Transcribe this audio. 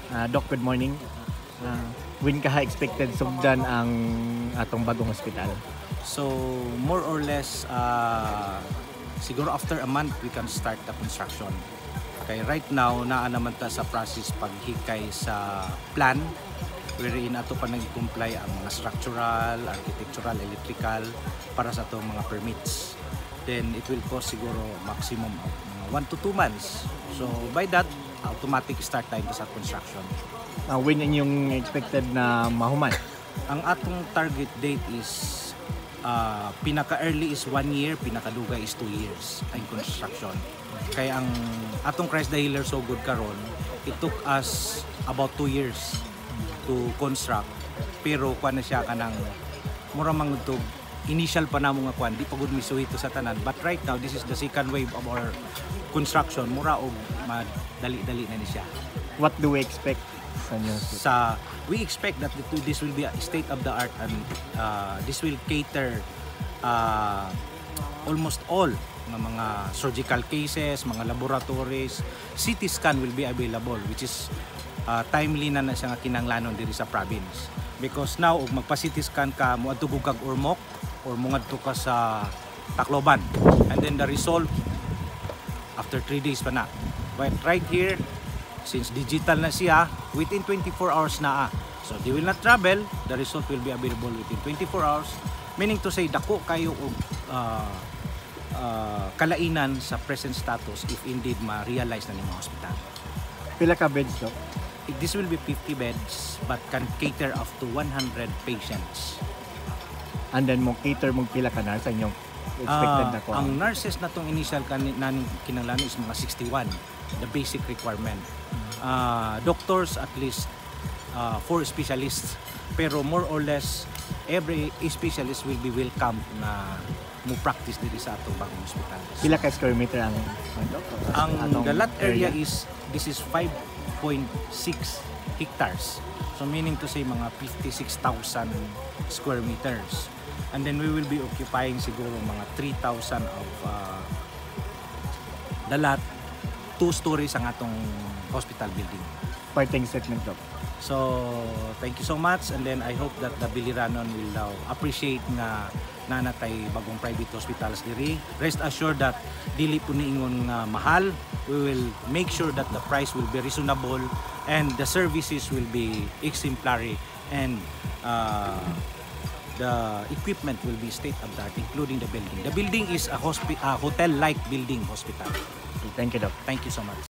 Doc, good morning. When ka expected sugdan ang atong bagong hospital? So more or less, siguro after a month we can start the construction. Okay, right now naa naman ta sa process paghikay sa plan wherein ato pa nag-comply ang mga structural, architectural, electrical para sa atong mga permits. Then it will cost siguro maximum of 1 to 2 months. So by that, automatic start time sa construction. When inyong expected na mahuman? Ang atong target date is pinaka-early is 1 year, pinaka-dugay is 2 years ang construction. Kaya ang atong Christ the Healer so good karon, it took us about 2 years to construct. Pero kuan na siya kanang mura mangudtog initial pa namo nga kuan, di pagud misuhito sa tanan. But right now, this is the second wave of our construction. Mura og madali-dali na ni siya. What do we expect sa inyo? We expect that this will be a state of the art and this will cater almost all ng mga surgical cases, mga laboratories. CT scan will be available, which is timely na siya nga kinanglanon diri sa province. Because now, og magpa-CT scan ka, muadto kag Ormoc or mungadto ka sa Tacloban. And then the result, after 3 days pa na. But right here, since digital na siya, within 24 hours na. So they will not travel, the result will be available within 24 hours. Meaning to say, dako kayo og kalainan sa present status if indeed ma-realize na ng hospital. Pila ka beds, Doc? This will be 50 beds but can cater up to 100 patients. And then mo cater mo pila ka na sa inyong expected na ko? Ang nurses na tong initial kinanglan is mga 61, the basic requirement. Doctors at least 4 specialists, pero more or less every specialist will be welcome na mo practice dito sa atong bagong hospital. Pila ka square meter ang the lot area is this is 5.6 hectares. So meaning to say mga 56,000 square meters. And then we will be occupying siguro mga 3,000 of the lot, 2 stories ang atong hospital building. Parting statement, Doc. So thank you so much, and then I hope that the Biliranon will now appreciate nga nanatay bagong private hospitals diri. Rest assured that dili po niingon nga mahal. We will make sure that the price will be reasonable and the services will be exemplary, and the equipment will be state of the art, including the building. The building is a hotel-like building hospital. Thank you, Doc. Thank you so much.